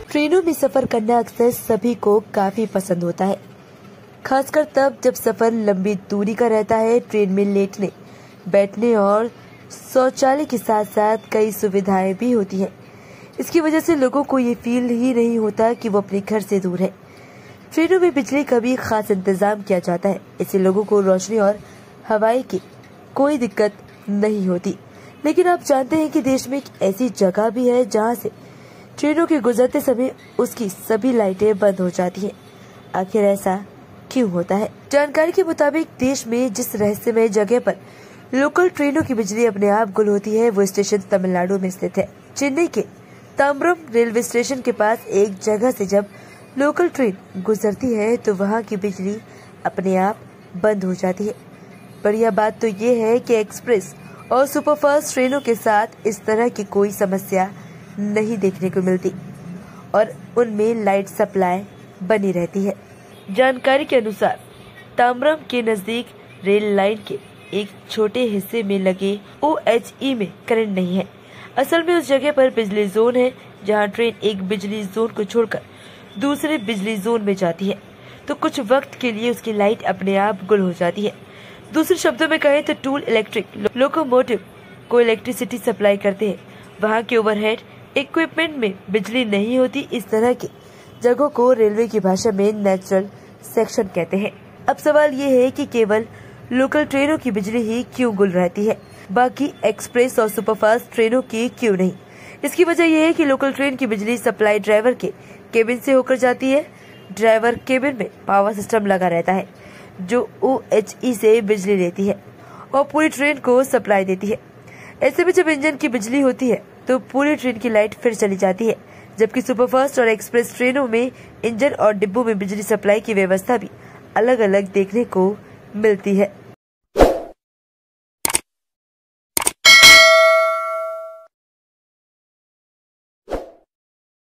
ट्रेनों में सफर करना अक्सर सभी को काफी पसंद होता है, खासकर तब जब सफर लंबी दूरी का रहता है। ट्रेन में लेटने, बैठने और शौचालय के साथ साथ कई सुविधाएं भी होती हैं। इसकी वजह से लोगों को ये फील ही नहीं होता कि वो अपने घर से दूर है। ट्रेनों में बिजली का भी खास इंतजाम किया जाता है, इससे लोगों को रोशनी और हवाई की कोई दिक्कत नहीं होती। लेकिन आप जानते हैं कि देश में एक ऐसी जगह भी है जहां से ट्रेनों के गुजरते समय उसकी सभी लाइटें बंद हो जाती हैं। आखिर ऐसा क्यों होता है? जानकारी के मुताबिक देश में जिस रहस्यमय जगह पर लोकल ट्रेनों की बिजली अपने आप गुल होती है, वो स्टेशन तमिलनाडु में स्थित है। चेन्नई के ताम्बरम रेलवे स्टेशन के पास एक जगह से जब लोकल ट्रेन गुजरती है तो वहाँ की बिजली अपने आप बंद हो जाती है। बढ़िया बात तो ये है कि एक्सप्रेस और सुपरफास्ट ट्रेनों के साथ इस तरह की कोई समस्या नहीं देखने को मिलती और उनमें लाइट सप्लाई बनी रहती है। जानकारी के अनुसार ताम्बरम के नजदीक रेल लाइन के एक छोटे हिस्से में लगे OHE में करंट नहीं है। असल में उस जगह पर बिजली जोन है जहां ट्रेन एक बिजली जोन को छोड़कर दूसरे बिजली जोन में जाती है तो कुछ वक्त के लिए उसकी लाइट अपने आप गुल हो जाती है। दूसरे शब्दों में कहें तो टूल इलेक्ट्रिक लोकोमोटिव को इलेक्ट्रिसिटी सप्लाई करते हैं। वहां के ओवरहेड इक्विपमेंट में बिजली नहीं होती। इस तरह की जगहों को रेलवे की भाषा में नेचुरल सेक्शन कहते हैं। अब सवाल ये है कि केवल लोकल ट्रेनों की बिजली ही क्यों गुल रहती है, बाकी एक्सप्रेस और सुपरफास्ट ट्रेनों की क्यों नहीं? इसकी वजह यह है कि लोकल ट्रेन की बिजली सप्लाई ड्राइवर के केबिन से होकर जाती है। ड्राइवर केबिन में पावर सिस्टम लगा रहता है जो OHE से बिजली लेती है और पूरी ट्रेन को सप्लाई देती है। ऐसे में जब इंजन की बिजली होती है तो पूरी ट्रेन की लाइट फिर चली जाती है, जबकि सुपरफास्ट और एक्सप्रेस ट्रेनों में इंजन और डिब्बों में बिजली सप्लाई की व्यवस्था भी अलग अलग देखने को मिलती है।